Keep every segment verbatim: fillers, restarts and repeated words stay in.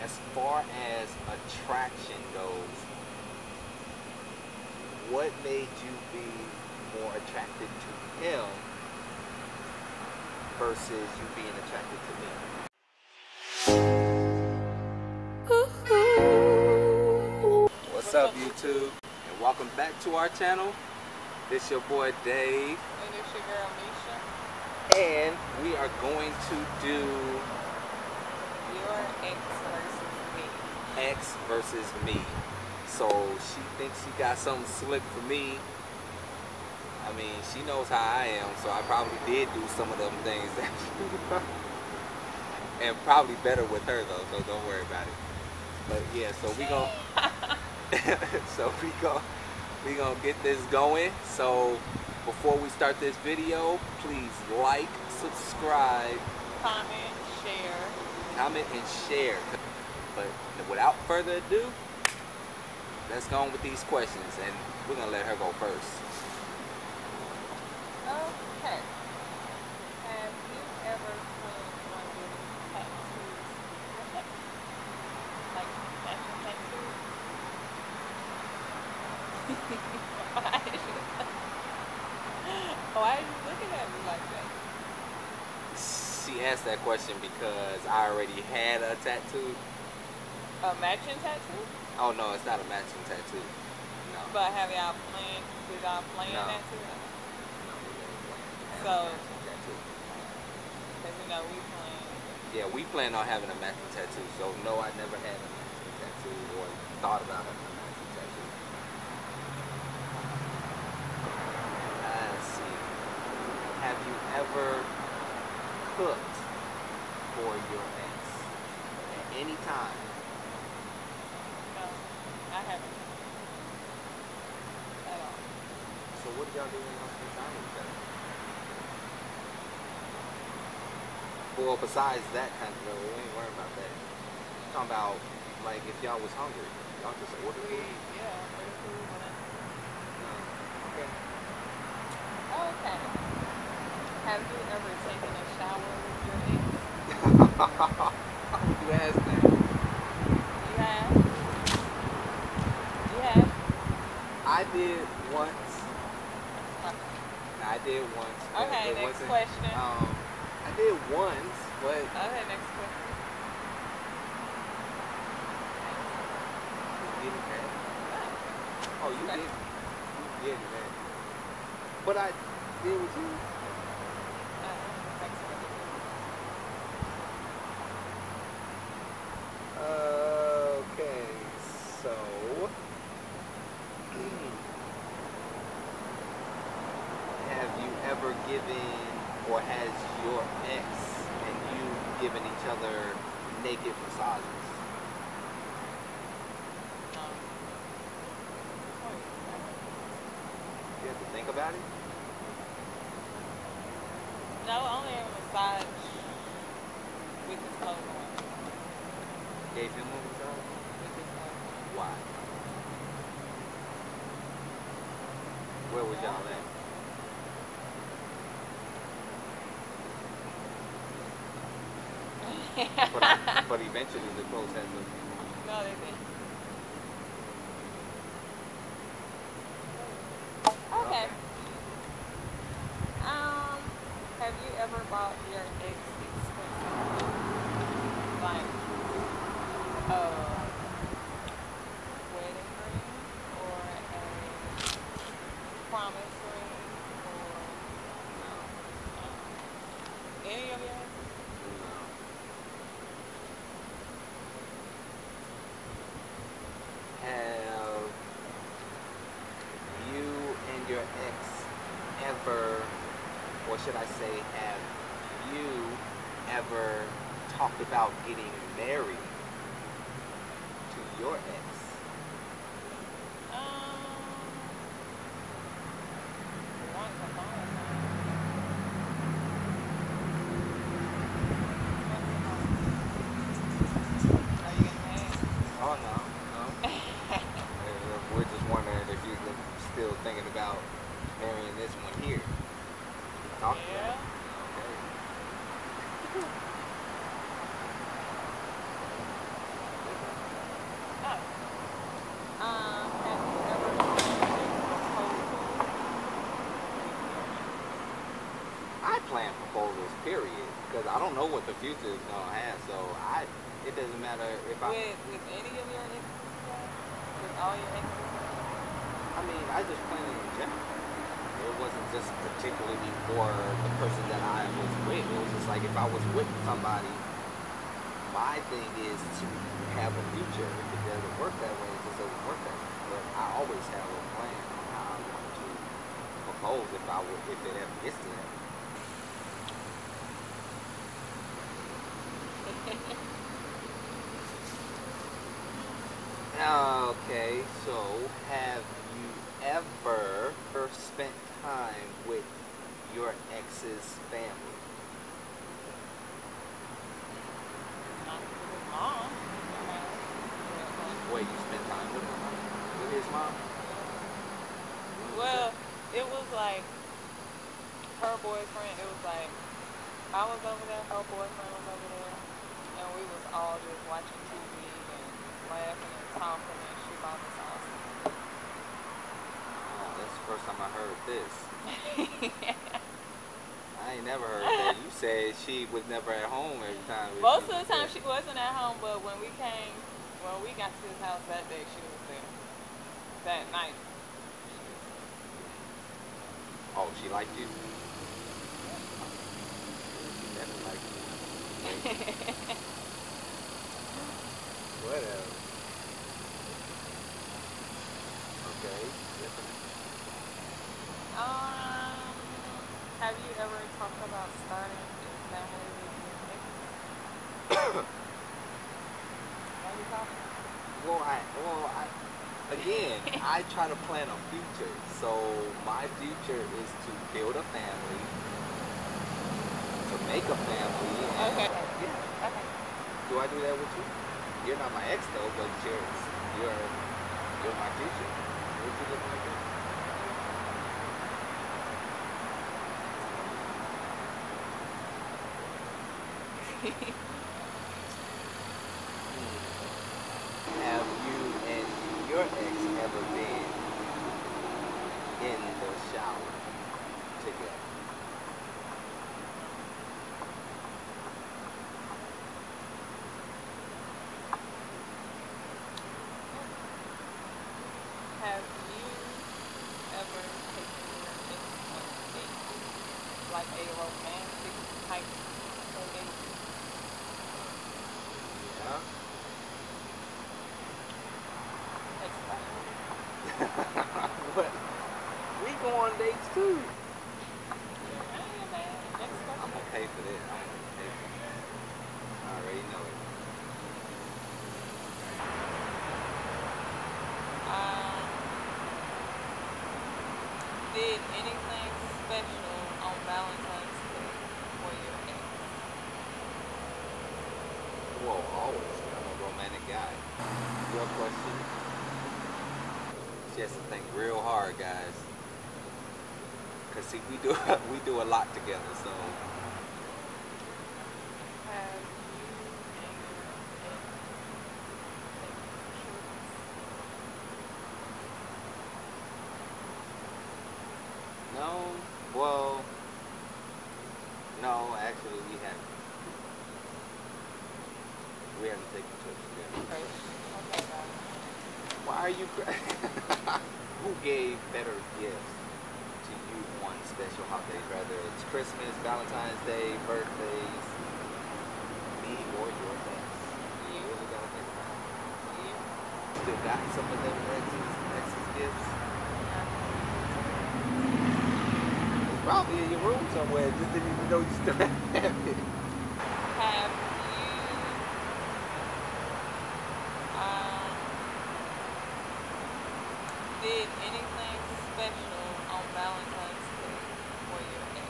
as far as attraction goes, what made you be more attracted to him versus you being attracted to me? What's up, YouTube? And welcome back to our channel. This your boy Dave. And it's your girl Misha. And we are going to do Your ex versus me. X versus me. So she thinks she got something slick for me. I mean, she knows how I am, so I probably did do some of them things that she and probably better with her though, so don't worry about it. But yeah, so we gon' so we gon' we gonna get this going. So before we start this video, please like, subscribe, Comment, share. comment, and share. But without further ado, let's go on with these questions, and we're gonna let her go first. Okay. Have you ever planned on getting tattoos? Like matching tattoos? Why is you Why are you looking at me like that? She asked that question because I already had a tattoo. A matching tattoo? Oh no, it's not a matching tattoo. No. But have y'all planned, did y'all plan No. that too? No, we didn't plan So, on having a matching tattoo. because you know we plan. Yeah, we plan on having a matching tattoo. So no, I never had a matching tattoo or thought about having a matching tattoo. Let's see. Have you ever cooked for your ex at any time? No, I haven't. At all. So what did y'all do when y'all spent time with each other? Well, besides that kind of, no, we ain't worrying about that. I'm talking about, like, if y'all was hungry, y'all just order We, food? yeah, order food when I. No. Okay. Okay. Have you ever taken a shower with your ex? How would you ask that? You have? You have? I did once. I did once. but Okay, it next wasn't- question. Um, I did once, but Okay, next question. getting mad. Oh, you Okay. did. You did that. But I did with you. Uh, next question. Okay, so have you ever given, or has your ex and you given each other naked massages? No. You have to think about it. No, only a massage with his clothes on. Gave him a massage? With his clothes on. Why? Where was y'all at? But, I, but eventually the clothes had to. No, they didn't. Okay. Um, have you ever bought your ex expensive, like, uh, wedding ring or a promise ring or um, any of your exes? No. Have you and your ex ever, or should I say, have you ever talked about getting married to your ex? Um, once upon a time. Are you getting mad? Oh no, no. Uh, We're just wondering if you're still thinking about marrying this one here. Talk Yeah. about it. Okay. period. Because I don't know what the future is gonna have. So I, it doesn't matter if I. With with any of your exes, with all your exes. I mean, I just planned it in general. It wasn't just particularly for the person that I was with. It was just like if I was with somebody, my thing is to have a future. If it doesn't work that way, it just doesn't work that way. But I always have a plan on how I want to propose if I would, if it ever gets to that. Okay, so have you ever spent time with your ex's family? Not with his mom. Wait, you spent time with him? With his mom? Well, it was like her boyfriend. It was like I was over there, her boyfriend was over there, and we was all just watching T V and laughing and talking, and she bought us all some. Oh, that's the first time I heard this. I ain't never heard that. You said she was never at home every time. Most of the time she wasn't at home, but when we came, when we got to his house that day, she was there. That night. Oh, she liked you? She never liked you. Whatever. Okay. Um, have you ever talked about starting a family with your ex? Have you talked? Well, I, well, I, again, I try to plan a future. So my future is to build a family, to make a family. And, Okay. Yeah. Okay. Do I do that with you? You're not my ex though, but you're, you're, you're my future. Would you look like that? Have you and your ex ever been in the shower together? Have you ever taken your ex on a date? Like a romantic type of date? Yeah. Next question. What? We go on dates too. I ain't mad. Next I'm question. gonna pay for this. I'm gonna pay for this. I already know it. Um, did anything special on Valentine's Day for your ex? Whoa, always. I'm a romantic guy. Your question? She has to think real hard, guys. Cause see, we do we do a lot together, so. Have you and your ex taken trips? No, well, no, actually we haven't. We haven't taken trips together. Okay, okay, got it. Why are you crying? Who gave better gifts to you on special holidays, whether it's Christmas, Valentine's Day, birthdays, me or your ex? You really gotta think about it. You? Still got some of them exes, exes gifts? It's probably in your room somewhere. Just didn't even know you still have it. Have you um, did anything special on Valentine's Day for your ex?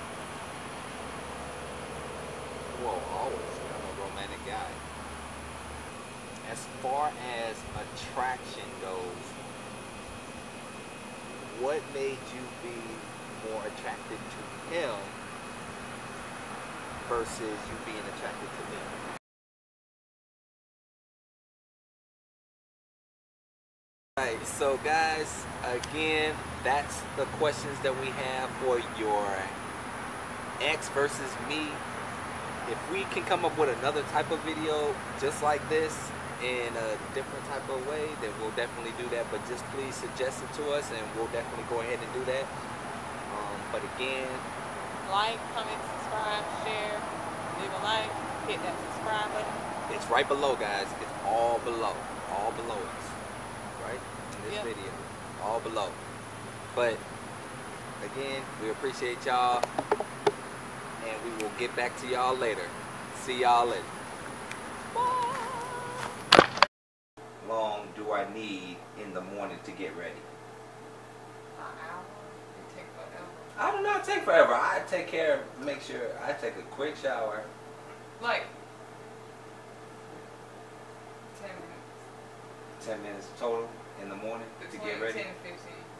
Whoa, always. I'm a romantic guy. As far as attraction goes, what made you be more attracted to him versus you being attracted to me? Alright, so guys, again, that's the questions that we have for your ex versus me if we can come up with another type of video just like this in a different type of way, then we'll definitely do that. But just please suggest it to us, and we'll definitely go ahead and do that. Um, but again, like, comment, subscribe, share, leave a like, hit that subscribe button. it's right below, guys. It's all below, all below us, right? In this Yep. video, all below. But again, we appreciate y'all, and we will get back to y'all later. See y'all later. Bye. Long do I need in the morning to get ready? An hour. It take forever. I do not take forever. I take care, make sure I take a quick shower. Like ten minutes. ten minutes total in the morning to Between get ready. ten and fifteen.